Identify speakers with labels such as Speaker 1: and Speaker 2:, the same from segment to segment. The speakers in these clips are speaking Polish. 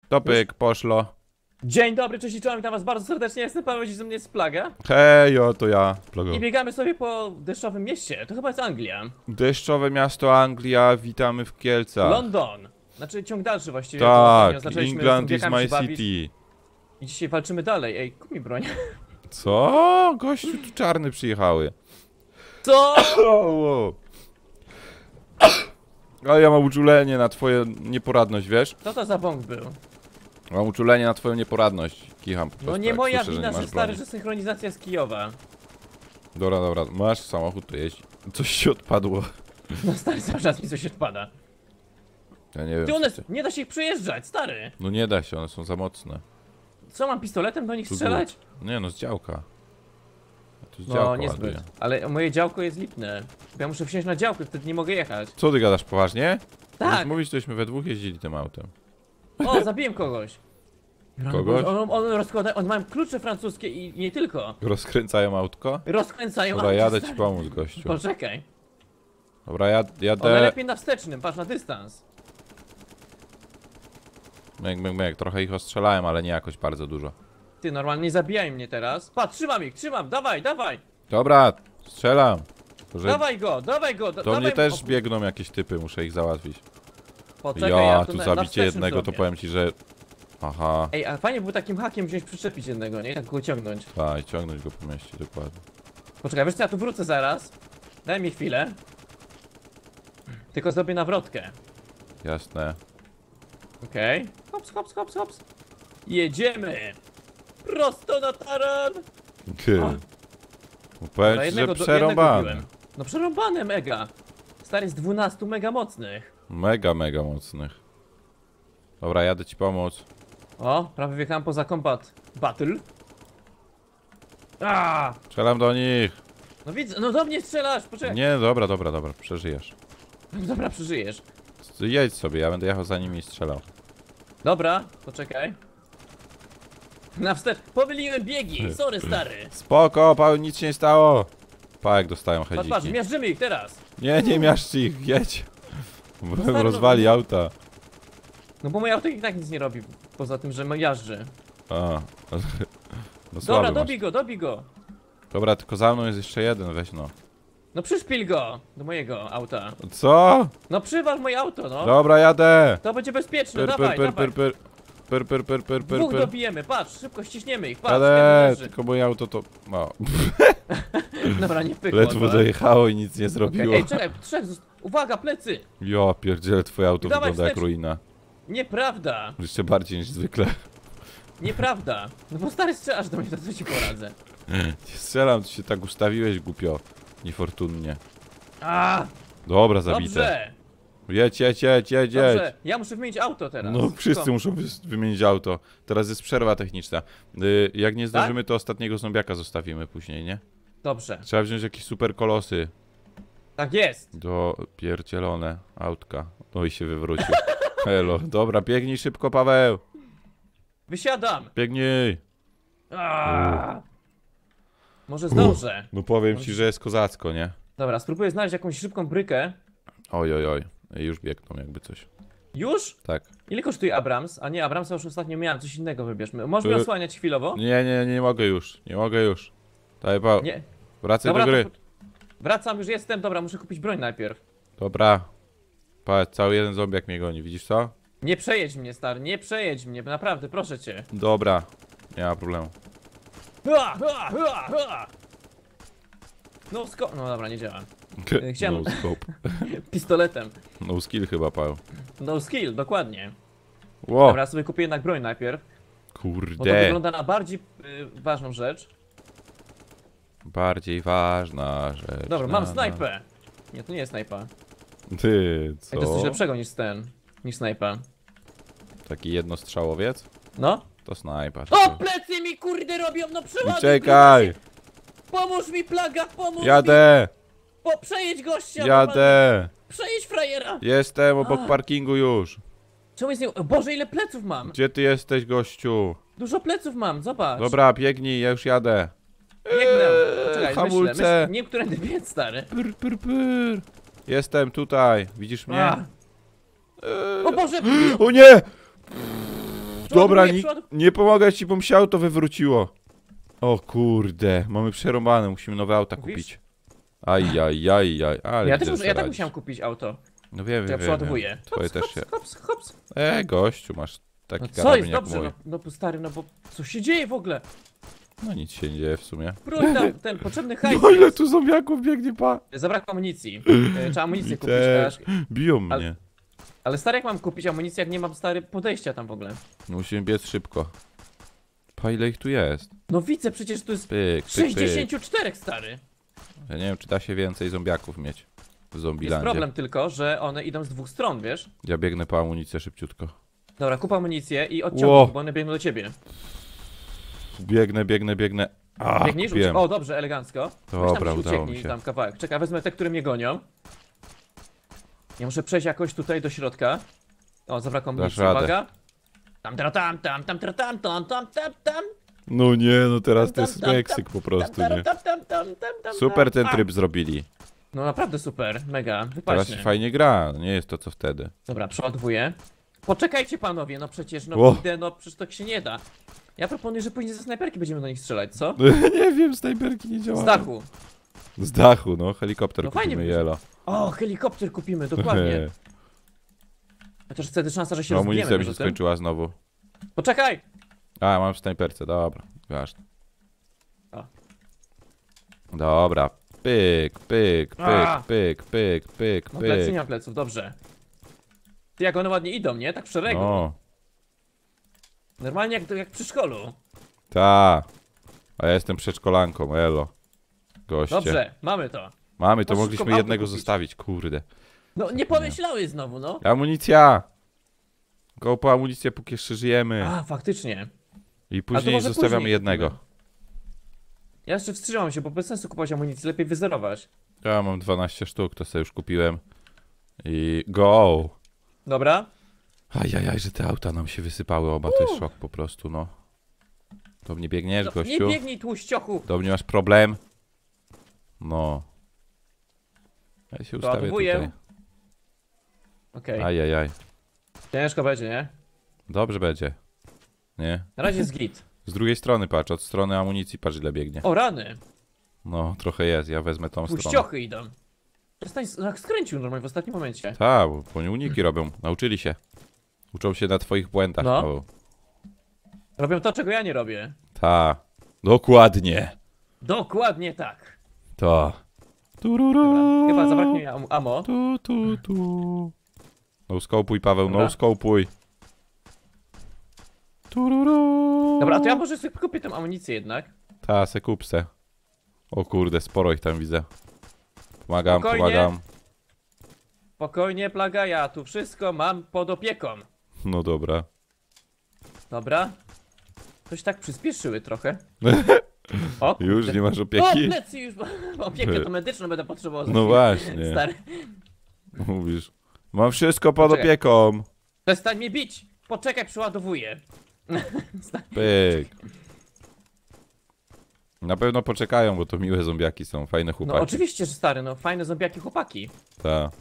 Speaker 1: Topyk, poszło.
Speaker 2: Dzień dobry, cześć i czołem, witam was bardzo serdecznie, jestem Paweł, dziś ze mnie jest Plaga.
Speaker 1: Hej, o to ja, Plago.
Speaker 2: I biegamy sobie po deszczowym mieście, to chyba jest Anglia.
Speaker 1: Deszczowe miasto Anglia, witamy w Kielcach.
Speaker 2: London, znaczy ciąg dalszy właściwie.
Speaker 1: Tak,
Speaker 2: zaczęliśmy
Speaker 1: England
Speaker 2: z
Speaker 1: is
Speaker 2: zombiakami
Speaker 1: my
Speaker 2: się bawić
Speaker 1: city.
Speaker 2: I dzisiaj walczymy dalej, ej, kup mi broń.
Speaker 1: Co? Gościu tu czarny przyjechały.
Speaker 2: Co?
Speaker 1: Ale ja mam uczulenie na twoją nieporadność, wiesz?
Speaker 2: Co to za bąk był?
Speaker 1: Mam uczulenie na twoją nieporadność. Kicham po prostu.
Speaker 2: No nie
Speaker 1: jak
Speaker 2: moja
Speaker 1: słyszę,
Speaker 2: wina,
Speaker 1: nie
Speaker 2: że
Speaker 1: masz
Speaker 2: stary,
Speaker 1: broni.
Speaker 2: że synchronizacja z Kijowa.
Speaker 1: Dobra, dobra, masz samochód, to jeździ. Coś się odpadło.
Speaker 2: No stary, cały czas mi coś odpada.
Speaker 1: Ja nie wiem.
Speaker 2: Ty one,
Speaker 1: co ty-
Speaker 2: nie da się ich przejeżdżać, stary.
Speaker 1: No nie da się, one są za mocne.
Speaker 2: Co, mam pistoletem do nich
Speaker 1: Tu
Speaker 2: strzelać?
Speaker 1: Nie no, z działka. A tu z
Speaker 2: No
Speaker 1: działka
Speaker 2: niezbyt,
Speaker 1: ładuje.
Speaker 2: ale moje działko jest lipne. Bo ja muszę wsiąść na działkę, wtedy nie mogę jechać.
Speaker 1: Co ty gadasz, poważnie?
Speaker 2: Tak.
Speaker 1: Już mówisz, tośmy we dwóch jeździli tym autem.
Speaker 2: O, zabiłem kogoś.
Speaker 1: Kogoś?
Speaker 2: On rozkłada, on ma klucze francuskie i nie tylko.
Speaker 1: Rozkręcają autko?
Speaker 2: Rozkręcają
Speaker 1: Dobra,
Speaker 2: auto,
Speaker 1: jadę ci
Speaker 2: stary.
Speaker 1: pomóc, gościu.
Speaker 2: Poczekaj.
Speaker 1: Dobra,
Speaker 2: Ale
Speaker 1: jadę.
Speaker 2: lepiej na wstecznym, patrz na dystans.
Speaker 1: Mek. Trochę ich ostrzelałem, ale nie jakoś bardzo dużo.
Speaker 2: Ty, normalnie nie zabijaj mnie teraz. Patrz, trzymam ich, trzymam, dawaj, dawaj.
Speaker 1: Dobra, strzelam. To, że
Speaker 2: Dawaj go,
Speaker 1: do
Speaker 2: dawaj.
Speaker 1: mnie też
Speaker 2: O,
Speaker 1: biegną jakieś typy, muszę ich załatwić.
Speaker 2: Poczekaj,
Speaker 1: Ja,
Speaker 2: tu
Speaker 1: tu
Speaker 2: na
Speaker 1: zabicie
Speaker 2: wstecznym
Speaker 1: jednego, to
Speaker 2: zrobię.
Speaker 1: powiem ci, że... Aha.
Speaker 2: Ej, a fajnie było takim hakiem wziąć, przyczepić jednego, nie? Tak go ciągnąć.
Speaker 1: Tak, ciągnąć go po mieście, dokładnie.
Speaker 2: Poczekaj, wiesz co, ja tu wrócę zaraz. Daj mi chwilę. Tylko zrobię nawrotkę.
Speaker 1: Jasne.
Speaker 2: Okej. Hops, hops, hops, hops. Jedziemy. Prosto na taran.
Speaker 1: Ty.
Speaker 2: O.
Speaker 1: Powiem
Speaker 2: Dobra,
Speaker 1: ci, że
Speaker 2: jednego
Speaker 1: przerąbane.
Speaker 2: biłem. No przerąbane mega. Stary z 12 mega mocnych.
Speaker 1: Mega mocnych. Dobra, jadę ci pomóc.
Speaker 2: O, prawie wjechałem poza combat battle. A,
Speaker 1: Strzelam do nich.
Speaker 2: no widzę, no do mnie strzelasz, poczekaj.
Speaker 1: Nie, dobra, przeżyjesz.
Speaker 2: Dobra, przeżyjesz.
Speaker 1: Jedź sobie, ja będę jechał za nimi i strzelał.
Speaker 2: Dobra, poczekaj. Na wstecz, pomyliłem biegi, sorry stary.
Speaker 1: Spoko, Paweł, nic się nie stało. Pa, jak dostają
Speaker 2: Patrz, patrz,
Speaker 1: hedziki.
Speaker 2: miażdżymy ich teraz.
Speaker 1: Nie miażdż ich, jedź. Bo
Speaker 2: stary,
Speaker 1: rozwali
Speaker 2: no-
Speaker 1: auta.
Speaker 2: No bo moje auto i tak nic nie robi, poza tym, że jażdży.
Speaker 1: A. No
Speaker 2: Dobra,
Speaker 1: słaby masz.
Speaker 2: dobij go.
Speaker 1: Dobra, tylko za mną jest jeszcze jeden, weź no.
Speaker 2: No przyszpil go do mojego auta.
Speaker 1: Co?
Speaker 2: No przywal moje auto, no.
Speaker 1: Dobra, jadę.
Speaker 2: To będzie bezpieczne,
Speaker 1: Pyr,
Speaker 2: dawaj,
Speaker 1: pyr,
Speaker 2: dawaj.
Speaker 1: pyr, pyr, pyr, pyr, pyr, pyr,
Speaker 2: Dwóch
Speaker 1: pyr.
Speaker 2: dobijemy, patrz, szybko ściśniemy ich, patrz,
Speaker 1: Jadę,
Speaker 2: jeden leży.
Speaker 1: tylko moje auto to... No.
Speaker 2: Dobra, nie pykło.
Speaker 1: Ledwo
Speaker 2: dobra.
Speaker 1: dojechało i nic nie
Speaker 2: Okej,
Speaker 1: zrobiło.
Speaker 2: ej, czekaj, trzech, uwaga, plecy!
Speaker 1: Jo, pierdziele, twoje auto
Speaker 2: Dawaj,
Speaker 1: wygląda jak
Speaker 2: wstecz.
Speaker 1: ruina.
Speaker 2: Nieprawda,
Speaker 1: Jeszcze bardziej niż zwykle.
Speaker 2: nieprawda. No bo stary strzelasz do mnie, to co ci poradzę.
Speaker 1: Nie strzelam, ty się tak ustawiłeś głupio. Niefortunnie.
Speaker 2: A,
Speaker 1: Dobra, zabite.
Speaker 2: dobrze,
Speaker 1: Jedź.
Speaker 2: dobrze. Ja muszę wymienić auto teraz.
Speaker 1: No, wszyscy
Speaker 2: Szybko.
Speaker 1: muszą wymienić auto. Teraz jest przerwa techniczna. Jak nie zdążymy, to ostatniego zombiaka zostawimy później, nie?
Speaker 2: Dobrze,
Speaker 1: Trzeba wziąć jakieś super kolosy.
Speaker 2: tak jest.
Speaker 1: Do pierdzielone autka. No i się wywrócił. Elo, dobra, biegnij szybko, Paweł.
Speaker 2: Wysiadam.
Speaker 1: Biegnij.
Speaker 2: A, może zdążę.
Speaker 1: No powiem ci, że jest kozacko, nie?
Speaker 2: Dobra, spróbuję znaleźć jakąś szybką brykę.
Speaker 1: Oj. Już biegną jakby coś.
Speaker 2: Już?
Speaker 1: Tak.
Speaker 2: Ile kosztuje Abrams? A nie, Abramsa już ostatnio miałem, coś innego wybierzmy. Możesz mnie osłaniać chwilowo?
Speaker 1: Nie mogę już. Nie mogę już. Daj, Paweł.
Speaker 2: Nie.
Speaker 1: Wracaj
Speaker 2: Dobra,
Speaker 1: do gry.
Speaker 2: to wracam, już jestem. Dobra, muszę kupić broń najpierw.
Speaker 1: Dobra. Patrz, cały jeden zombiak mnie goni, widzisz co?
Speaker 2: Nie przejedź mnie, stary, nie przejedź mnie, naprawdę, proszę cię.
Speaker 1: Dobra. Nie ma problemu.
Speaker 2: No no dobra, nie działa. Chciałem-
Speaker 1: No scope.
Speaker 2: Pistoletem.
Speaker 1: No skill chyba, Paweł.
Speaker 2: No skill, dokładnie.
Speaker 1: Ło,
Speaker 2: Dobra, sobie kupię jednak broń najpierw, bo to
Speaker 1: kurde.
Speaker 2: wygląda na bardziej ważną rzecz.
Speaker 1: Bardziej ważna rzecz.
Speaker 2: Dobra, mam snajpę. Nie, to nie jest snajpa.
Speaker 1: Ty,
Speaker 2: Ej, to jest coś
Speaker 1: co?
Speaker 2: lepszego niż snajpa.
Speaker 1: Taki jednostrzałowiec?
Speaker 2: No.
Speaker 1: To snajpa.
Speaker 2: O, plecy mi kurde robią, no przeładuj!
Speaker 1: Czekaj!
Speaker 2: Pomóż mi, Plaga, pomóż mi!
Speaker 1: Jadę!
Speaker 2: Przejedź gościa! normalnie.
Speaker 1: Jadę!
Speaker 2: Przejedź frajera!
Speaker 1: Jestem obok parkingu już.
Speaker 2: Czemu jest nie... Boże, ile pleców mam!
Speaker 1: Gdzie ty jesteś, gościu?
Speaker 2: Dużo pleców mam, zobacz!
Speaker 1: Dobra, biegnij, ja już jadę.
Speaker 2: Biegnę! Poczekaj,
Speaker 1: hamulce.
Speaker 2: nie wiem, którędy biec, stary.
Speaker 1: Pyr. Jestem tutaj, widzisz mnie?
Speaker 2: A. O Boże!
Speaker 1: O nie! Dobra,
Speaker 2: Przeładowuję.
Speaker 1: nie pomagać ci, bo mi się auto wywróciło. O kurde, mamy przerąbane, musimy nowe auta
Speaker 2: Mówisz?
Speaker 1: kupić. Ajajajaj, ale
Speaker 2: Ja
Speaker 1: widzę,
Speaker 2: też
Speaker 1: że
Speaker 2: ja tak
Speaker 1: radzisz.
Speaker 2: musiałem kupić auto.
Speaker 1: No wiem,
Speaker 2: To ja
Speaker 1: wiem,
Speaker 2: przeładowuję.
Speaker 1: wiem. Twoje
Speaker 2: Hops,
Speaker 1: też
Speaker 2: hops,
Speaker 1: się...
Speaker 2: hops, hops.
Speaker 1: Gościu, masz taki
Speaker 2: No co
Speaker 1: karabin
Speaker 2: jest,
Speaker 1: jak
Speaker 2: dobrze,
Speaker 1: mój.
Speaker 2: no stary, no bo co się dzieje w ogóle?
Speaker 1: No nic się nie dzieje w sumie.
Speaker 2: Prój tam, ten potrzebny hajs.
Speaker 1: No ile tu zombiaków biegnie, pa!
Speaker 2: Zabrakło amunicji. Trzeba amunicję
Speaker 1: Mi
Speaker 2: kupić
Speaker 1: też.
Speaker 2: też.
Speaker 1: Biją
Speaker 2: Ale-
Speaker 1: mnie.
Speaker 2: Ale stary, jak mam kupić amunicję, jak nie mam stary podejścia tam w ogóle?
Speaker 1: Musimy biec szybko. Pa, ile ich tu jest?
Speaker 2: No widzę, przecież tu jest
Speaker 1: Pyk, pyk, pyk.
Speaker 2: 64 stary.
Speaker 1: Ja nie wiem, czy da się więcej zombiaków mieć w
Speaker 2: Jest
Speaker 1: Zombilandzie.
Speaker 2: problem tylko, że one idą z dwóch stron, wiesz?
Speaker 1: Ja biegnę po amunicję szybciutko.
Speaker 2: Dobra, kup amunicję i
Speaker 1: Ło.
Speaker 2: odciągnij, bo one biegną do ciebie.
Speaker 1: Biegnę. A,
Speaker 2: Biegniesz?
Speaker 1: kupiłem.
Speaker 2: O, dobrze, elegancko. Weź tam
Speaker 1: Dobra,
Speaker 2: się
Speaker 1: udało mi
Speaker 2: ucieknij
Speaker 1: się.
Speaker 2: tam kawałek. Czekaj, wezmę te, które mnie gonią. Ja muszę przejść jakoś tutaj do środka. O, zabrakło amunicji,
Speaker 1: radę.
Speaker 2: uwaga. Tam, tra, tam, tam, tam, tra, tam, tam, tam, tam, tam.
Speaker 1: No nie, no teraz to
Speaker 2: Tam,
Speaker 1: jest
Speaker 2: tam,
Speaker 1: Meksyk po prostu,
Speaker 2: tam,
Speaker 1: nie?
Speaker 2: tam, tam, tam, tam, tam,
Speaker 1: Super ten
Speaker 2: tam.
Speaker 1: tryb zrobili.
Speaker 2: No naprawdę super, mega,
Speaker 1: Teraz
Speaker 2: wypaśnie.
Speaker 1: się fajnie gra, nie jest to co wtedy.
Speaker 2: Dobra, przeładowuję. Poczekajcie panowie, no przecież, no
Speaker 1: Ło.
Speaker 2: idę, no przecież tak się nie da. Ja proponuję, że później ze snajperki będziemy do nich strzelać, co?
Speaker 1: Nie wiem, snajperki nie działają.
Speaker 2: Z dachu.
Speaker 1: Z dachu, no, helikopter
Speaker 2: No fajnie
Speaker 1: kupimy,
Speaker 2: by-
Speaker 1: jelo.
Speaker 2: O, helikopter kupimy, dokładnie. Chociaż wtedy szansa, że się
Speaker 1: No,
Speaker 2: rozbijemy
Speaker 1: amunicja mi się
Speaker 2: poza tym.
Speaker 1: skończyła znowu.
Speaker 2: Poczekaj!
Speaker 1: A, mam w snajperce, dobra, ważne.
Speaker 2: O.
Speaker 1: Dobra, pyk,
Speaker 2: A.
Speaker 1: pyk,
Speaker 2: No plecy, nie
Speaker 1: pyk.
Speaker 2: ma pleców, dobrze. Ty, jak one ładnie idą, nie? Tak w szeregu.
Speaker 1: No,
Speaker 2: Normalnie jak przy szkolu.
Speaker 1: ta. A ja jestem przedszkolanką, elo. Goście.
Speaker 2: Dobrze, mamy to.
Speaker 1: Mamy, to
Speaker 2: Możesz
Speaker 1: mogliśmy
Speaker 2: tylko
Speaker 1: jednego
Speaker 2: auto kupić.
Speaker 1: zostawić, kurde.
Speaker 2: No, nie pomyślałeś znowu, no.
Speaker 1: Amunicja! Go po amunicję, póki jeszcze żyjemy.
Speaker 2: A, faktycznie.
Speaker 1: I później
Speaker 2: może
Speaker 1: zostawiamy
Speaker 2: później
Speaker 1: jednego.
Speaker 2: kupimy. Ja jeszcze wstrzymam się, bo bez sensu kupować amunicji, lepiej wyzerować.
Speaker 1: Ja mam 12 sztuk, to sobie już kupiłem. I go!
Speaker 2: Dobra?
Speaker 1: Ajajaj, że te auta nam się wysypały oba, to jest szok po prostu, no. Do mnie biegniesz,
Speaker 2: No,
Speaker 1: gościu?
Speaker 2: nie biegnij, tłuściochu.
Speaker 1: Do mnie masz problem? No. Ja się ustawię
Speaker 2: Ładowuję.
Speaker 1: tutaj.
Speaker 2: Okej.
Speaker 1: Ajajaj.
Speaker 2: Ciężko będzie, nie?
Speaker 1: Dobrze będzie. Nie?
Speaker 2: Na razie jest git.
Speaker 1: Z drugiej strony patrz, od strony amunicji patrz ile biegnie.
Speaker 2: O, rany.
Speaker 1: No, trochę jest, ja wezmę tą stronę.
Speaker 2: Tłuściochy idą. Przestań, skręcił normalnie w ostatnim momencie.
Speaker 1: Tak, bo oni uniki robią, nauczyli się. Uczą się na twoich błędach,
Speaker 2: No.
Speaker 1: Paweł.
Speaker 2: Robią to, czego ja nie robię.
Speaker 1: Ta. Dokładnie.
Speaker 2: Dokładnie tak.
Speaker 1: To. Tururu.
Speaker 2: Dobra, chyba zabraknie mi ammo.
Speaker 1: Tu. No skopuj, Paweł,
Speaker 2: Dobra.
Speaker 1: no skopuj. Tururu.
Speaker 2: Dobra, a to ja może sobie kupię tę amunicję jednak.
Speaker 1: Ta, se kup se. O kurde, sporo ich tam widzę. Pomagam,
Speaker 2: Spokojnie.
Speaker 1: pomagam.
Speaker 2: Spokojnie, plaga, ja tu wszystko mam pod opieką.
Speaker 1: No dobra.
Speaker 2: Dobra. Coś tak przyspieszyły trochę. O,
Speaker 1: Już
Speaker 2: kurde.
Speaker 1: nie masz
Speaker 2: O,
Speaker 1: opieki?
Speaker 2: plecy już. Opiekę to medyczną będę potrzebował. za
Speaker 1: No
Speaker 2: chwilę.
Speaker 1: właśnie.
Speaker 2: Stary,
Speaker 1: Mówisz. Mam wszystko pod
Speaker 2: Poczekaj.
Speaker 1: opieką.
Speaker 2: przestań mnie bić. Poczekaj, przeładowuję.
Speaker 1: Pyk. Na pewno poczekają, bo to miłe zombiaki są, fajne
Speaker 2: No
Speaker 1: chłopaki.
Speaker 2: oczywiście, że stary, no fajne zombiaki chłopaki.
Speaker 1: Ta.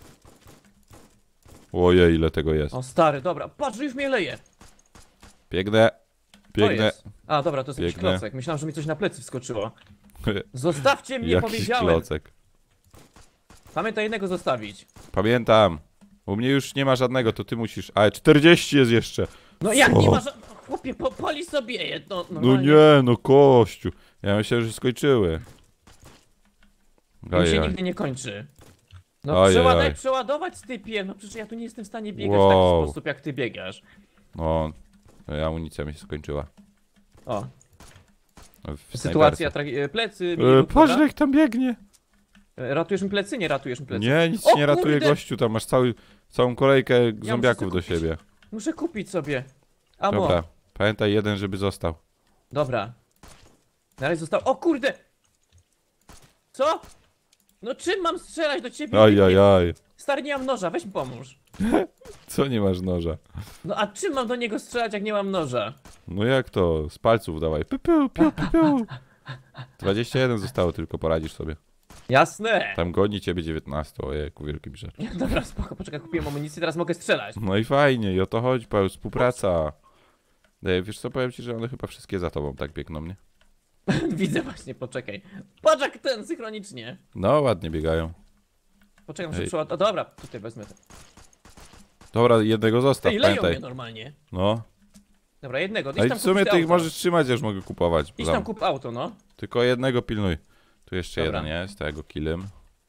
Speaker 1: Ojej, ile tego jest.
Speaker 2: O stary, dobra, patrz, że już mnie leje.
Speaker 1: Biegnę.
Speaker 2: To
Speaker 1: Biegnę.
Speaker 2: jest. A dobra, to jest jakiś
Speaker 1: Biegnę.
Speaker 2: klocek. Myślałem, że mi coś na plecy wskoczyło. Zostawcie mnie,
Speaker 1: Jakiś
Speaker 2: powiedziałem.
Speaker 1: klocek.
Speaker 2: Pamiętaj jednego zostawić.
Speaker 1: Pamiętam. U mnie już nie ma żadnego, to ty musisz. Ale 40 jest jeszcze.
Speaker 2: No jak
Speaker 1: Co?
Speaker 2: nie masz... Chłopie, pali sobie jedno.
Speaker 1: No
Speaker 2: normalnie.
Speaker 1: nie, no kościu. Ja myślałem, że się skończyły.
Speaker 2: To się
Speaker 1: Ajaj.
Speaker 2: nigdy nie kończy. No
Speaker 1: Ajaj,
Speaker 2: daj
Speaker 1: aj.
Speaker 2: przeładować typie. No przecież ja tu nie jestem w stanie biegać w
Speaker 1: Wow.
Speaker 2: taki sposób, jak ty biegasz.
Speaker 1: No, amunicja mi się skończyła.
Speaker 2: O,
Speaker 1: W
Speaker 2: sytuacja,
Speaker 1: snajperce.
Speaker 2: plecy...
Speaker 1: Patrz,
Speaker 2: dobra?
Speaker 1: jak tam biegnie.
Speaker 2: Ratujesz mi plecy? Nie ratujesz mi plecy.
Speaker 1: Nie, nic
Speaker 2: O
Speaker 1: ci nie ratuje,
Speaker 2: kurde!
Speaker 1: gościu. Tam masz całą kolejkę zombiaków do
Speaker 2: muszę kupić.
Speaker 1: siebie.
Speaker 2: Muszę kupić sobie. Amo.
Speaker 1: Dobra, pamiętaj jeden, żeby został.
Speaker 2: Dobra. Na razie został... O kurde! Co? No czym mam strzelać do ciebie?
Speaker 1: Ajajaj.
Speaker 2: Stary, nie mam noża, weź mi pomóż.
Speaker 1: Co nie masz noża?
Speaker 2: No a czym mam do niego strzelać, jak nie mam noża?
Speaker 1: No jak to? Z palców dawaj. Piu, piu, piu, piu, piu. 21 zostało, tylko poradzisz sobie.
Speaker 2: Jasne!
Speaker 1: Tam goni ciebie 19, ojejku, wielki brzeg.
Speaker 2: Dobra, spoko, poczekaj, kupiłem amunicję, teraz mogę strzelać.
Speaker 1: No i fajnie, i o to chodzi, Paweł, współpraca. Wiesz co, powiem ci, że one chyba wszystkie za tobą tak biegną, nie?
Speaker 2: Widzę właśnie, poczekaj. Patrz jak ten, synchronicznie.
Speaker 1: No, ładnie biegają.
Speaker 2: Poczekaj, muszę
Speaker 1: Ej.
Speaker 2: przeładować. Dobra, tutaj wezmę ten.
Speaker 1: Dobra, jednego zostaw,
Speaker 2: Ej, leją mnie
Speaker 1: pamiętaj.
Speaker 2: normalnie.
Speaker 1: No.
Speaker 2: Dobra, jednego,
Speaker 1: A
Speaker 2: idź
Speaker 1: i
Speaker 2: tam
Speaker 1: w sumie
Speaker 2: kupić
Speaker 1: ty ich
Speaker 2: auto.
Speaker 1: możesz trzymać, ja już mogę kupować.
Speaker 2: Idź tam kup auto, no.
Speaker 1: Tylko jednego pilnuj. Tu jeszcze
Speaker 2: Dobra.
Speaker 1: jeden jest, tego killem.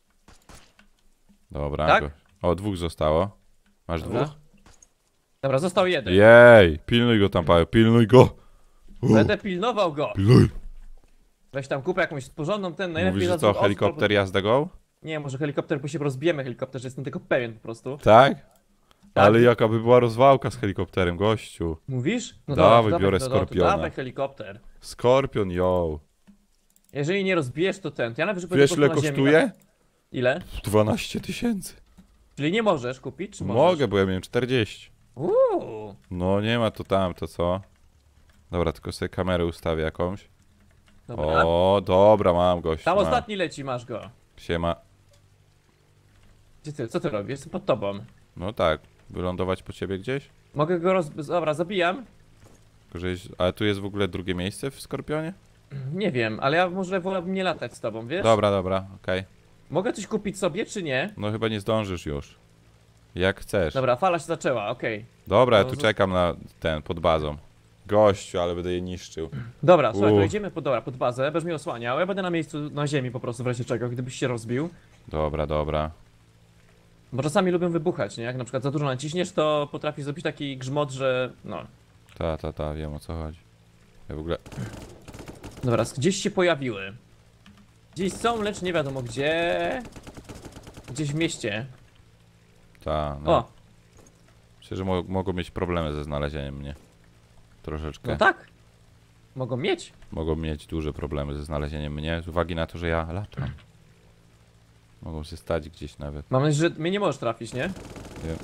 Speaker 1: Dobra.
Speaker 2: Tak?
Speaker 1: O, dwóch zostało. Masz
Speaker 2: Dobra.
Speaker 1: dwóch?
Speaker 2: Dobra, został jeden.
Speaker 1: Jej, pilnuj go tam, Paweł, pilnuj go.
Speaker 2: Będę pilnował go.
Speaker 1: Pilnuj.
Speaker 2: Weź tam kupę jakąś porządną, ten najlepiej
Speaker 1: Mówisz, że
Speaker 2: nazwą
Speaker 1: co, helikopter jazda go?
Speaker 2: Nie, może helikopter, bo się rozbijemy helikopter, że jestem tego pewien po prostu.
Speaker 1: Tak?
Speaker 2: Tak.
Speaker 1: Ale jaka by była rozwałka z helikopterem, gościu.
Speaker 2: Mówisz? No
Speaker 1: Dawaj,
Speaker 2: dobra,
Speaker 1: biorę
Speaker 2: to
Speaker 1: Skorpiona.
Speaker 2: dawaj helikopter.
Speaker 1: Skorpion, yo.
Speaker 2: Jeżeli nie rozbijesz, to ten. Ja nawet
Speaker 1: Wiesz ile kosztuje?
Speaker 2: Ile?
Speaker 1: 12 tysięcy.
Speaker 2: Czyli nie możesz kupić, czy możesz?
Speaker 1: Mogę, bo ja miałem 40.
Speaker 2: Uuu.
Speaker 1: No nie ma to tam, to co? Dobra, tylko sobie kamerę ustawię jakąś.
Speaker 2: Dobra.
Speaker 1: O, dobra, mam gościu.
Speaker 2: Tam
Speaker 1: mam.
Speaker 2: ostatni leci, masz go.
Speaker 1: Siema.
Speaker 2: Gdzie ty? Co ty robisz? Jestem pod tobą.
Speaker 1: No tak, wylądować po ciebie gdzieś?
Speaker 2: Mogę go Dobra, zabijam.
Speaker 1: Ale tu jest w ogóle drugie miejsce w Skorpionie?
Speaker 2: Nie wiem, ale ja może wolałbym nie latać z tobą, wiesz?
Speaker 1: Dobra, okej.
Speaker 2: Mogę coś kupić sobie, czy nie?
Speaker 1: No chyba nie zdążysz już. Jak chcesz.
Speaker 2: Dobra, fala się zaczęła, okej.
Speaker 1: Dobra, ja
Speaker 2: No,
Speaker 1: tu czekam na ten, pod bazą. Gościu, ale będę je niszczył.
Speaker 2: Dobra, słuchaj, to
Speaker 1: Uff.
Speaker 2: idziemy pod bazę, będziesz mnie osłaniał, ja będę na miejscu, na ziemi po prostu w razie czego, gdybyś się rozbił.
Speaker 1: Dobra.
Speaker 2: Bo czasami lubią wybuchać, nie? Jak na przykład za dużo naciśniesz, to potrafisz zrobić taki grzmot, że no.
Speaker 1: Wiem o co chodzi. Ja w ogóle...
Speaker 2: Dobra, gdzieś się pojawiły. Gdzieś są, lecz nie wiadomo gdzie. Gdzieś w mieście.
Speaker 1: No.
Speaker 2: O,
Speaker 1: Myślę, że mogą mieć problemy ze znalezieniem mnie. Troszeczkę.
Speaker 2: no tak. Mogą mieć.
Speaker 1: Mogą mieć duże problemy ze znalezieniem mnie, z uwagi na to, że ja latam. Mogą się stać gdzieś nawet.
Speaker 2: Mam nadzieję, że mnie nie możesz trafić, nie?
Speaker 1: Nie.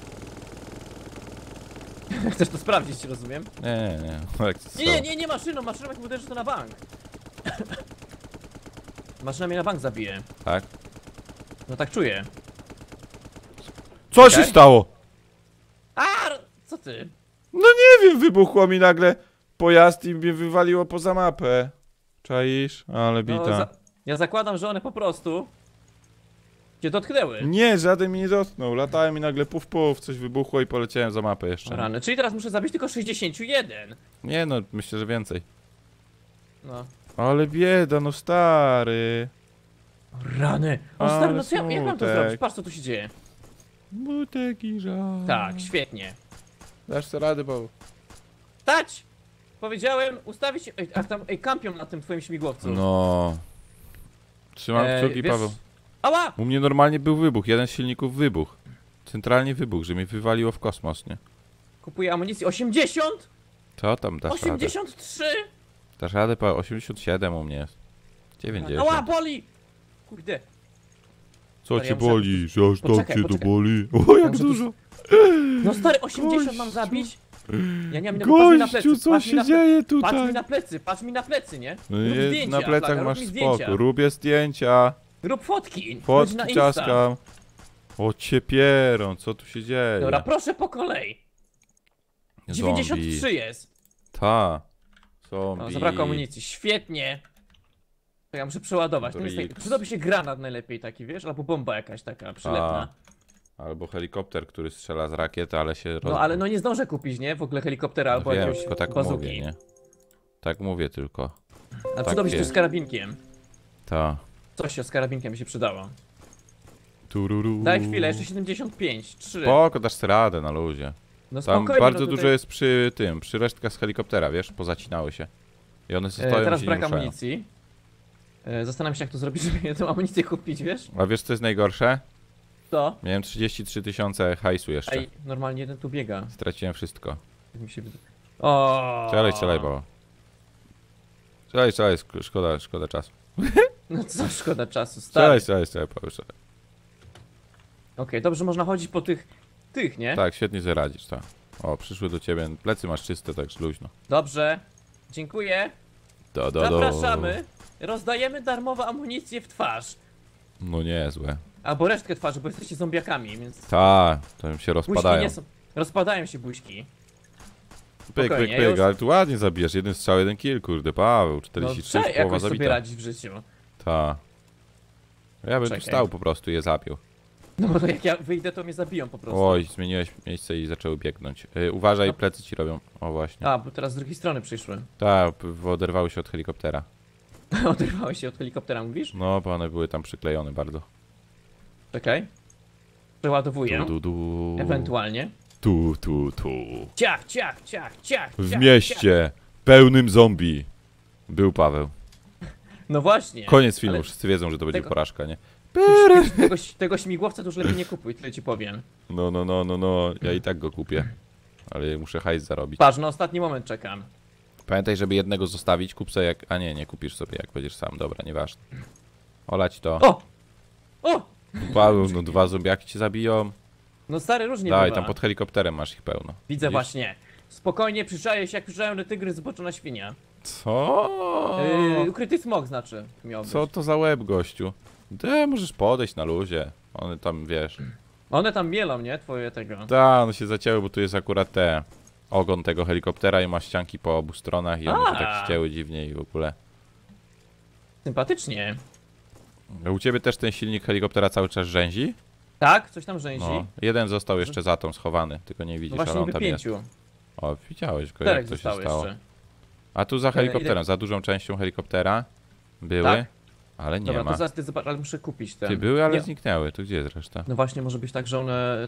Speaker 2: Chcesz to sprawdzić, rozumiem?
Speaker 1: Nie. Jak
Speaker 2: Nie, maszyną, jak mi uderzy to na bank. Maszyna mnie na bank zabije.
Speaker 1: Tak?
Speaker 2: No tak czuję.
Speaker 1: Co
Speaker 2: Okej.
Speaker 1: się stało?
Speaker 2: A, co ty?
Speaker 1: No nie wiem, wybuchło mi nagle pojazd i mnie wywaliło poza mapę. Czaisz? Ale
Speaker 2: No,
Speaker 1: bita.
Speaker 2: ja zakładam, że one po prostu cię dotknęły.
Speaker 1: Nie, żaden mnie nie dotknął. Latałem i nagle puf, coś wybuchło i poleciałem za mapę jeszcze.
Speaker 2: Rany, czyli teraz muszę zabić tylko 61.
Speaker 1: Nie no, myślę, że więcej.
Speaker 2: No.
Speaker 1: Ale bieda, no stary.
Speaker 2: Rany. O
Speaker 1: Ale
Speaker 2: stary, no co jak mam to
Speaker 1: smutek.
Speaker 2: zrobić? Patrz co tu się dzieje.
Speaker 1: Smutek i żal.
Speaker 2: Tak, świetnie.
Speaker 1: Dasz sobie radę, bo...
Speaker 2: Stać! Powiedziałem, ustawić się. Ej, kampią na tym twoim śmigłowcu.
Speaker 1: No. Trzymam kciuki,
Speaker 2: wiesz-
Speaker 1: Paweł.
Speaker 2: Ała!
Speaker 1: U mnie normalnie był wybuch, jeden z silników wybuchł. Centralnie wybuch, że mnie wywaliło w kosmos, nie?
Speaker 2: Kupuję amunicję. 80?
Speaker 1: Co tam dasz radę?
Speaker 2: 83?
Speaker 1: Dasz radę, Paweł? 87 u mnie jest. 90.
Speaker 2: Ała, boli! Kurde.
Speaker 1: Co
Speaker 2: Stary,
Speaker 1: cię
Speaker 2: ja muszę-
Speaker 1: boli? Że aż tak
Speaker 2: Poczekaj,
Speaker 1: cię to
Speaker 2: poczekaj.
Speaker 1: boli? O, jak
Speaker 2: muszę
Speaker 1: dużo!
Speaker 2: No stary, 80 mam
Speaker 1: Gościu.
Speaker 2: zabić? Ja nie mam patrz mi na plecy,
Speaker 1: Gościu, co
Speaker 2: patrz mi
Speaker 1: się
Speaker 2: na
Speaker 1: dzieje
Speaker 2: Patrz mi
Speaker 1: tutaj?
Speaker 2: patrz mi na plecy, nie?
Speaker 1: No
Speaker 2: Rób
Speaker 1: jest,
Speaker 2: zdjęcia,
Speaker 1: na plecach
Speaker 2: Flaga,
Speaker 1: masz
Speaker 2: rób mi zdjęcia.
Speaker 1: spoko. Robię zdjęcia,
Speaker 2: Rób fotki. Wchodź na
Speaker 1: fotki
Speaker 2: Insta.
Speaker 1: ciaskam. O ciepieron, co tu się dzieje?
Speaker 2: Dobra, proszę po kolei. 93 jest.
Speaker 1: Ta.
Speaker 2: O,
Speaker 1: Zombie.
Speaker 2: zabrakło amunicji, świetnie. To ja muszę przeładować.
Speaker 1: Bricks.
Speaker 2: Przydałby się granat najlepiej taki, wiesz? Albo bomba jakaś taka przylepna.
Speaker 1: Albo helikopter, który strzela z rakiety, ale się
Speaker 2: No ale no nie zdążę kupić, nie? W ogóle helikoptera
Speaker 1: No
Speaker 2: albo
Speaker 1: wiem,
Speaker 2: jakiegoś
Speaker 1: tylko tak
Speaker 2: bazuki.
Speaker 1: mówię, nie? Tak mówię tylko.
Speaker 2: A przydałby się
Speaker 1: jest.
Speaker 2: coś z karabinkiem.
Speaker 1: Ta.
Speaker 2: Coś się z karabinkiem by się przydało.
Speaker 1: Tururu.
Speaker 2: Daj chwilę, jeszcze 75, 3.
Speaker 1: Spoko, dasz sobie radę na luzie.
Speaker 2: No
Speaker 1: Tam
Speaker 2: spokojnie,
Speaker 1: bardzo
Speaker 2: no tutaj...
Speaker 1: dużo jest przy resztkach z helikoptera, wiesz? Pozacinały się. I one stoją i
Speaker 2: Teraz
Speaker 1: się
Speaker 2: brak
Speaker 1: nie ruszają.
Speaker 2: amunicji. Zastanawiam się jak to zrobić, żeby tę amunicję kupić, wiesz?
Speaker 1: A wiesz co jest najgorsze?
Speaker 2: To?
Speaker 1: Miałem 33 tysiące hajsu jeszcze.
Speaker 2: Ej, normalnie jeden tu biega.
Speaker 1: Straciłem wszystko.
Speaker 2: Tak mi się wydaje. O.
Speaker 1: Strzelaj, bo. Strzelaj, szkoda czasu.
Speaker 2: No co szkoda czasu, stary.
Speaker 1: Strzelaj, Paweł.
Speaker 2: Okej, dobrze, można chodzić po tych, nie?
Speaker 1: Tak, świetnie sobie radzisz, tak. O, przyszły do ciebie, plecy masz czyste, tak luźno.
Speaker 2: Dobrze. Dziękuję.
Speaker 1: Do.
Speaker 2: Zapraszamy. Rozdajemy darmową amunicję w twarz.
Speaker 1: No niezłe.
Speaker 2: Albo resztkę twarzy, bo jesteście zombiakami, więc...
Speaker 1: Ta, to im się
Speaker 2: Buźki
Speaker 1: rozpadają.
Speaker 2: nie są... Rozpadają się buźki.
Speaker 1: pyk,
Speaker 2: spokojnie,
Speaker 1: pyk,
Speaker 2: już...
Speaker 1: ale tu ładnie zabijesz. Jeden strzał, jeden kill, kurde, Paweł. 43
Speaker 2: no,
Speaker 1: połowa
Speaker 2: jakoś sobie
Speaker 1: zabita.
Speaker 2: radzić w życiu.
Speaker 1: Ta. Ja bym tu
Speaker 2: Czekaj.
Speaker 1: stał po prostu i je zabił.
Speaker 2: No bo to jak ja wyjdę, to mnie zabiją po prostu.
Speaker 1: Oj, zmieniłeś miejsce i zaczęły biegnąć. Uważaj,
Speaker 2: No.
Speaker 1: plecy ci robią. O właśnie.
Speaker 2: A, bo teraz z drugiej strony przyszły.
Speaker 1: Tak, oderwały się od helikoptera.
Speaker 2: Oderwałeś się od helikoptera, mówisz?
Speaker 1: No, bo one były tam przyklejone bardzo.
Speaker 2: Czekaj. Przeładowuję.
Speaker 1: Du, du, du.
Speaker 2: Ewentualnie.
Speaker 1: Tu.
Speaker 2: Ciach, ciach, ciach, ciach.
Speaker 1: W
Speaker 2: ciach,
Speaker 1: mieście pełnym zombie był Paweł.
Speaker 2: ciach. No właśnie.
Speaker 1: Koniec filmu,
Speaker 2: ale
Speaker 1: wszyscy wiedzą, że to będzie
Speaker 2: tego-
Speaker 1: porażka, nie?
Speaker 2: Tego śmigłowca to już lepiej nie kupuj, tyle ci powiem.
Speaker 1: No, ja i tak go kupię. Ale muszę hajs zarobić.
Speaker 2: Patrz, na ostatni moment czekam.
Speaker 1: Pamiętaj, żeby jednego zostawić, kup sobie jak... A nie kupisz sobie jak będziesz sam, dobra, nieważne. Olać to.
Speaker 2: O! O!
Speaker 1: Paweł, no 2 zombiaki cię zabiją.
Speaker 2: No stary, różnie
Speaker 1: Daj,
Speaker 2: bywa.
Speaker 1: tam pod helikopterem masz ich pełno.
Speaker 2: Widzę
Speaker 1: Widzisz?
Speaker 2: właśnie. Spokojnie przyczaję się, jak przyjrzałem tygrys zboczona świnia.
Speaker 1: Co?
Speaker 2: Ukryty smok znaczy miał być.
Speaker 1: Co to za łeb, gościu? Możesz podejść na luzie. One tam, wiesz...
Speaker 2: One tam mielą, nie? Twoje tego.
Speaker 1: One się zacięły, bo tu jest akurat ogon tego helikoptera i ma ścianki po obu stronach i one się tak ścięły dziwnie i w ogóle.
Speaker 2: Sympatycznie.
Speaker 1: U ciebie też ten silnik helikoptera cały czas rzęzi?
Speaker 2: Tak? Coś tam rzęzi?
Speaker 1: No. Jeden został jeszcze za tą schowany, tylko nie
Speaker 2: No
Speaker 1: widzisz,
Speaker 2: właśnie
Speaker 1: ale on
Speaker 2: niby
Speaker 1: tam jest.
Speaker 2: 5.
Speaker 1: O, widziałeś go,
Speaker 2: 4
Speaker 1: jak to się
Speaker 2: zostało
Speaker 1: stało.
Speaker 2: jeszcze.
Speaker 1: A tu za helikopterem,
Speaker 2: idę-
Speaker 1: za dużą częścią helikoptera były,
Speaker 2: Tak?
Speaker 1: ale nie
Speaker 2: Dobra,
Speaker 1: ma.
Speaker 2: to zaraz ty zobacz, ale muszę kupić ten.
Speaker 1: Ty były, ale
Speaker 2: Nie.
Speaker 1: zniknęły. To gdzie jest reszta?
Speaker 2: No właśnie, może być tak, że one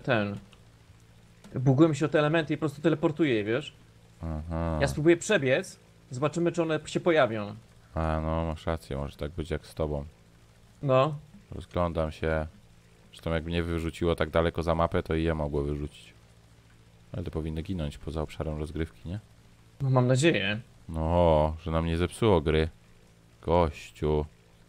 Speaker 2: bugują się o te elementy i po prostu teleportuje je, wiesz?
Speaker 1: Aha.
Speaker 2: Ja spróbuję przebiec, zobaczymy, czy one się pojawią.
Speaker 1: A no, masz rację, może tak być jak z tobą.
Speaker 2: No.
Speaker 1: Rozglądam się. Zresztą jak mnie wyrzuciło tak daleko za mapę, to i je mogło wyrzucić. Ale to powinny ginąć poza obszarem rozgrywki, nie?
Speaker 2: No mam nadzieję.
Speaker 1: No, że nam nie zepsuło gry. Gościu.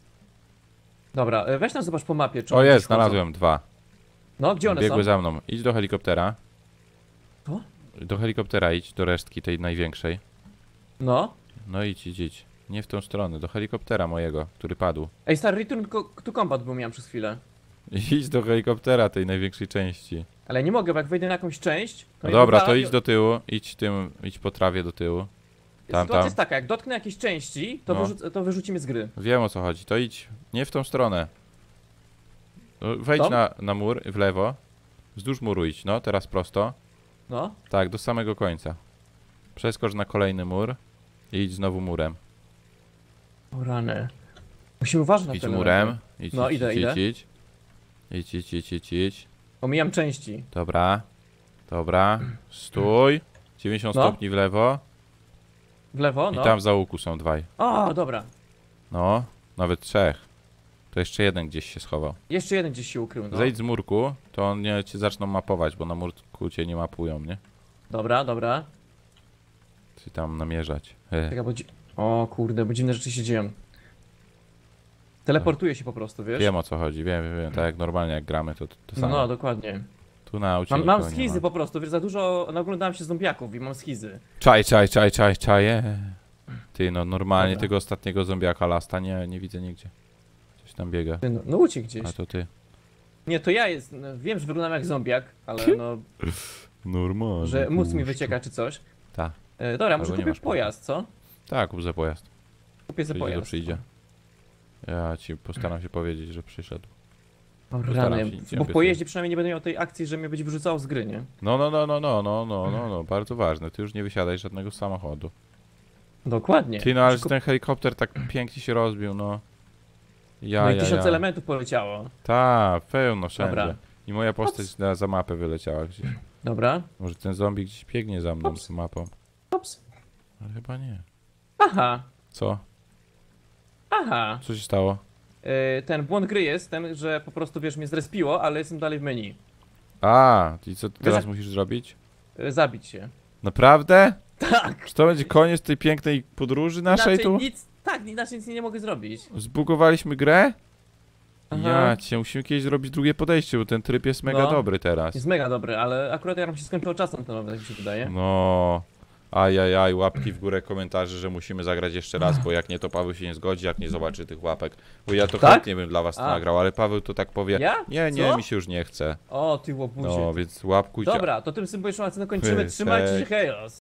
Speaker 2: Dobra, weź tam zobacz po mapie, czy
Speaker 1: O
Speaker 2: one gdzieś
Speaker 1: jest,
Speaker 2: chodzą.
Speaker 1: znalazłem 2.
Speaker 2: No, gdzie one
Speaker 1: Biegły
Speaker 2: są?
Speaker 1: za mną. Idź do helikoptera.
Speaker 2: To?
Speaker 1: Do helikoptera idź, do resztki tej największej.
Speaker 2: No.
Speaker 1: No idź. Nie w tą stronę, do helikoptera mojego, który padł.
Speaker 2: Ej, stary, Return to Combat był miałem przez chwilę.
Speaker 1: Idź do helikoptera tej największej części.
Speaker 2: Ale nie mogę, bo jak wejdę na jakąś część, to
Speaker 1: No
Speaker 2: mnie
Speaker 1: dobra,
Speaker 2: wywala
Speaker 1: to
Speaker 2: i-
Speaker 1: idź do tyłu, idź po trawie do tyłu.
Speaker 2: Sytuacja
Speaker 1: tam.
Speaker 2: jest taka, jak dotknę jakiejś części, to,
Speaker 1: No.
Speaker 2: to wyrzuci mnie z gry.
Speaker 1: Wiem o co chodzi, to idź, nie w tą stronę. No, wejdź
Speaker 2: Tą?
Speaker 1: na mur, w lewo. Wzdłuż muru idź, no, teraz prosto.
Speaker 2: No.
Speaker 1: Tak, do samego końca. Przeskocz na kolejny mur i idź znowu murem.
Speaker 2: O rany. Musimy uważać na
Speaker 1: Idź
Speaker 2: te
Speaker 1: murem.
Speaker 2: elementy.
Speaker 1: Idź,
Speaker 2: No,
Speaker 1: idź,
Speaker 2: idę,
Speaker 1: idź,
Speaker 2: idę.
Speaker 1: idź.
Speaker 2: Omijam części.
Speaker 1: Dobra. Stój. 90
Speaker 2: No.
Speaker 1: stopni w lewo.
Speaker 2: W lewo,
Speaker 1: I
Speaker 2: no.
Speaker 1: tam za łuku są 2.
Speaker 2: O, dobra.
Speaker 1: No, nawet 3. To jeszcze jeden gdzieś się schował.
Speaker 2: Jeszcze jeden gdzieś się ukrył, no.
Speaker 1: Zejdź z murku, to oni cię zaczną mapować, bo na murku cię nie mapują, nie?
Speaker 2: Dobra.
Speaker 1: Czy tam namierzać.
Speaker 2: Czekaj, bo o kurde, bo dziwne rzeczy się dzieją. Teleportuje się po prostu, wiesz?
Speaker 1: Wiem o co chodzi, wiem. Tak jak normalnie jak gramy, to
Speaker 2: No,
Speaker 1: samo.
Speaker 2: no, dokładnie.
Speaker 1: Tu na aucie
Speaker 2: Mam
Speaker 1: nikogo nie
Speaker 2: schizy
Speaker 1: ma.
Speaker 2: po prostu, wiesz, za dużo naoglądałem się zombiaków i mam schizy.
Speaker 1: Czaj. Ty, no normalnie
Speaker 2: Dobra.
Speaker 1: tego ostatniego zombiaka lasta nie widzę nigdzie. Coś tam biega.
Speaker 2: Ty, no uciekł gdzieś.
Speaker 1: A to ty.
Speaker 2: Nie, to ja jest. No, wiem, że wyglądam jak zombiak, ale no,
Speaker 1: Normalnie.
Speaker 2: że mózg mi wycieka czy coś.
Speaker 1: Tak.
Speaker 2: Dobra, może
Speaker 1: nie
Speaker 2: kupię
Speaker 1: masz
Speaker 2: pojazd, co?
Speaker 1: Tak, kup za pojazd.
Speaker 2: Kupię za
Speaker 1: Przyjdzie, to
Speaker 2: pojazd.
Speaker 1: przyjdzie. Ja ci postaram się powiedzieć, że przyszedł.
Speaker 2: O,
Speaker 1: Postaram
Speaker 2: rany,
Speaker 1: się nic nie
Speaker 2: bo w
Speaker 1: obiecuję.
Speaker 2: pojeździe przynajmniej nie będę miał tej akcji, że mnie będzie wyrzucało z gry, nie?
Speaker 1: No, bardzo ważne. Ty już nie wysiadaj z żadnego samochodu.
Speaker 2: Dokładnie.
Speaker 1: Ty, no ale
Speaker 2: Muszę
Speaker 1: ten helikopter tak pięknie się rozbił, no.
Speaker 2: No i 1000 elementów poleciało.
Speaker 1: Tak, pełno wszędzie.
Speaker 2: Dobra.
Speaker 1: I moja postać za mapę wyleciała gdzieś.
Speaker 2: Dobra.
Speaker 1: Może ten zombie gdzieś biegnie za mną
Speaker 2: Ups.
Speaker 1: z mapą.
Speaker 2: Ops.
Speaker 1: Ale chyba nie.
Speaker 2: Aha.
Speaker 1: Co?
Speaker 2: Aha.
Speaker 1: Co się stało?
Speaker 2: Ten błąd gry jest ten, że po prostu, wiesz, mnie zrespiło, ale jestem dalej w menu.
Speaker 1: I co ty teraz
Speaker 2: jak-
Speaker 1: musisz zrobić?
Speaker 2: Zabić się.
Speaker 1: Naprawdę?
Speaker 2: Tak.
Speaker 1: Czy to będzie koniec tej pięknej podróży naszej
Speaker 2: Inaczej
Speaker 1: tu?
Speaker 2: nic, tak, inaczej nic nie mogę zrobić.
Speaker 1: Zbugowaliśmy grę?
Speaker 2: Aha.
Speaker 1: Ja cię, musimy kiedyś zrobić drugie podejście, bo ten tryb jest mega
Speaker 2: No.
Speaker 1: dobry teraz.
Speaker 2: Jest mega dobry, ale akurat jak nam się skończyło czasem to nowe, tak mi się wydaje.
Speaker 1: No. Łapki w górę, komentarze, że musimy zagrać jeszcze raz, bo jak nie, to Paweł się nie zgodzi, jak nie zobaczy tych łapek. Bo ja to
Speaker 2: Tak?
Speaker 1: chętnie bym dla was to
Speaker 2: A.
Speaker 1: nagrał, ale Paweł to tak powie,
Speaker 2: Ja?
Speaker 1: nie,
Speaker 2: Co?
Speaker 1: mi się już nie chce.
Speaker 2: O, ty łobuzie.
Speaker 1: No, więc łapkujcie.
Speaker 2: Dobra, to tym symboliczną akcję kończymy.
Speaker 1: Cześć.
Speaker 2: Trzymajcie się, hejos.